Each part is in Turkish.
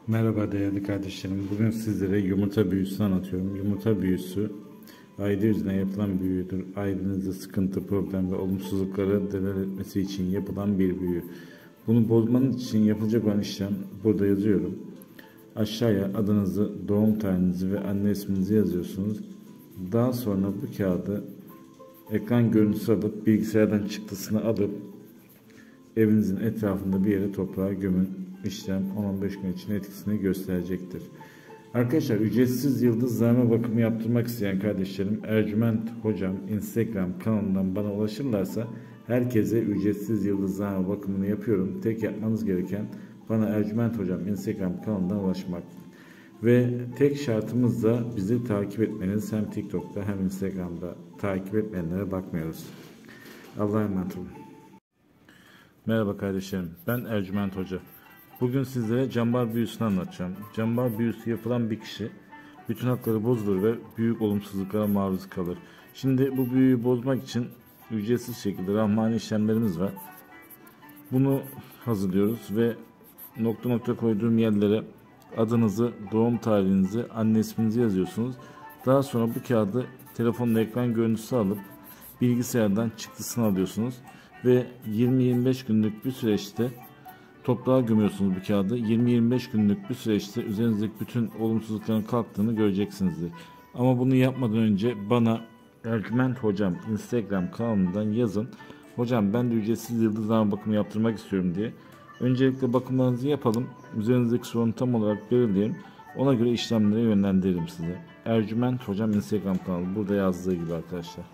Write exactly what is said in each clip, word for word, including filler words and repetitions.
Merhaba değerli kardeşlerim. Bugün sizlere yumurta büyüsünü anlatıyorum. Yumurta büyüsü aile yüzüne yapılan büyüdür. Ailenizde sıkıntı, problem ve olumsuzlukları delen etmesi için yapılan bir büyü. Bunu bozmanız için yapılacak olan işlem burada yazıyorum. Aşağıya adınızı, doğum tarihinizi ve anne isminizi yazıyorsunuz. Daha sonra bu kağıdı ekran görüntüsü alıp bilgisayardan çıktısını alıp evinizin etrafında bir yere toprağa gömün. İşlem on on beş gün için etkisini gösterecektir. Arkadaşlar, ücretsiz yıldızlarma bakımı yaptırmak isteyen kardeşlerim Ercüment Hocam Instagram kanalından bana ulaşırlarsa herkese ücretsiz yıldızlarma bakımını yapıyorum. Tek yapmanız gereken bana Ercüment Hocam Instagram kanalından ulaşmak. Ve tek şartımız da bizi takip etmeniz. Hem TikTok'ta hem Instagram'da takip etmeyenlere bakmıyoruz. Allah'a emanet olun. Merhaba kardeşlerim, ben Ercüment Hoca. Bugün sizlere cambar büyüsünü anlatacağım. Cambar büyüsü yapılan bir kişi bütün hakları bozulur ve büyük olumsuzluklara maruz kalır. Şimdi bu büyüyü bozmak için ücretsiz şekilde rahmani işlemlerimiz var. Bunu hazırlıyoruz ve nokta nokta koyduğum yerlere adınızı, doğum tarihinizi, anne isminizi yazıyorsunuz. Daha sonra bu kağıdı telefonla ekran görüntüsü alıp bilgisayardan çıktısını alıyorsunuz ve yirmi yirmi beş günlük bir süreçte toprağa gömüyorsunuz bu kağıdı. yirmi yirmi beş günlük bir süreçte üzerinizdeki bütün olumsuzlukların kalktığını göreceksinizdir. Ama bunu yapmadan önce bana Ercüment Hocam Instagram kanalından yazın. Hocam ben de ücretsiz yıldızlarma bakımı yaptırmak istiyorum diye. Öncelikle bakımlarınızı yapalım. Üzerinizdeki sorunu tam olarak belirleyelim. Ona göre işlemlere yönlendiririm size. Ercüment Hocam Instagram kanalı burada yazdığı gibi arkadaşlar.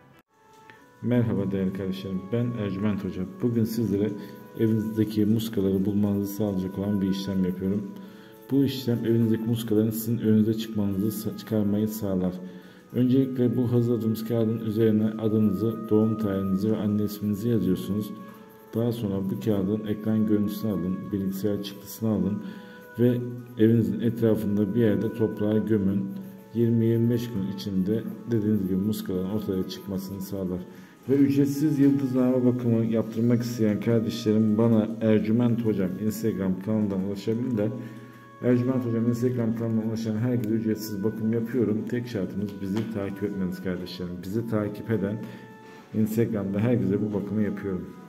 Merhaba değerli kardeşlerim, ben Ercüment Hoca. Bugün sizlere evinizdeki muskaları bulmanızı sağlayacak olan bir işlem yapıyorum. Bu işlem evinizdeki muskaların sizin önünüze çıkmanızı çıkarmayı sağlar. Öncelikle bu hazırladığımız kağıdın üzerine adınızı, doğum tarihinizi ve anne isminizi yazıyorsunuz. Daha sonra bu kağıdın ekran görüntüsünü alın, bilgisayar çıktısını alın ve evinizin etrafında bir yerde toprağa gömün. yirmi yirmi beş gün içinde dediğiniz gibi muskaların ortaya çıkmasını sağlar. Ve ücretsiz yıldızlarma bakımı yaptırmak isteyen kardeşlerim bana Ercüment Hocam Instagram kanalından ulaşabilirler. Ercüment Hocam Instagram kanalından ulaşan herkese ücretsiz bakım yapıyorum. Tek şartımız bizi takip etmeniz kardeşlerim. Bizi takip eden Instagram'da herkese bu bakımı yapıyorum.